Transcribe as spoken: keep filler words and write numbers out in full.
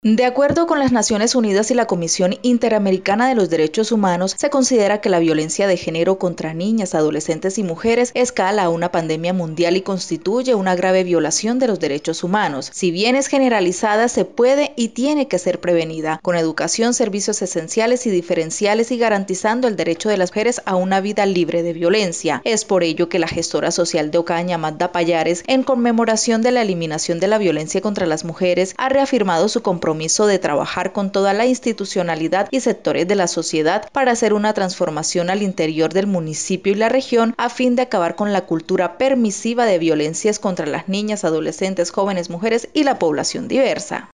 De acuerdo con las Naciones Unidas y la Comisión Interamericana de los Derechos Humanos, se considera que la violencia de género contra niñas, adolescentes y mujeres escala a una pandemia mundial y constituye una grave violación de los derechos humanos. Si bien es generalizada, se puede y tiene que ser prevenida, con educación, servicios esenciales y diferenciales y garantizando el derecho de las mujeres a una vida libre de violencia. Es por ello que la gestora social de Ocaña, Magda Pallares, en conmemoración de la eliminación de la violencia contra las mujeres, ha reafirmado su compromiso de trabajar con toda la institucionalidad y sectores de la sociedad para hacer una transformación al interior del municipio y la región a fin de acabar con la cultura permisiva de violencias contra las niñas, adolescentes, jóvenes, mujeres y la población diversa.